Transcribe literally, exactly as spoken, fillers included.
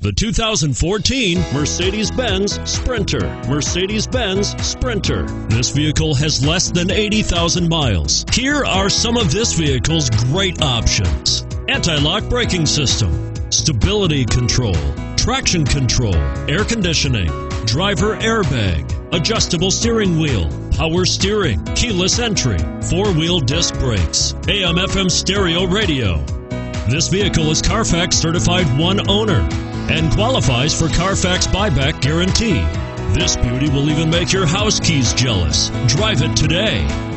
The two thousand fourteen Mercedes-Benz Sprinter. Mercedes-Benz Sprinter. This vehicle has less than eighty thousand miles. Here are some of this vehicle's great options: anti-lock braking system, stability control, traction control, air conditioning, driver airbag, adjustable steering wheel, power steering, keyless entry, four-wheel disc brakes, A M F M stereo radio. This vehicle is Carfax certified one owner and qualifies for Carfax buyback guarantee. This beauty will even make your house keys jealous. Drive it today.